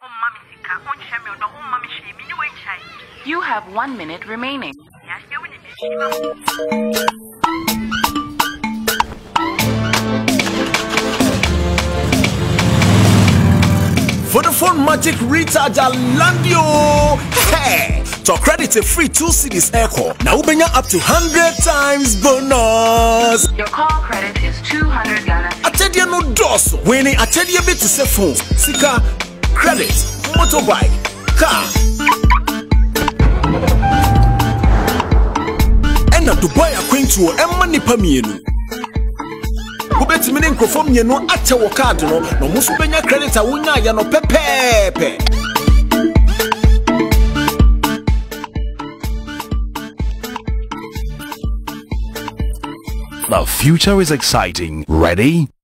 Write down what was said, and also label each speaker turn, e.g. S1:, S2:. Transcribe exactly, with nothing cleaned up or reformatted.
S1: You have one minute remaining.
S2: Vodafone Magic Recharger Landio. Hey! To credit a free two cities echo. Now ubenya up to one hundred times bonus.
S1: Your call credit is two hundred Ghana.
S2: Achedia no doso. Winning achedia bit to say phones. Sika, credit, motorbike, car. And na Dubai acquaintu e mani pamienu. Ubeti mini nkrofo mienu ache wo card no, no musu benya credit a wonya ya no pepepe.
S3: The future is exciting. Ready?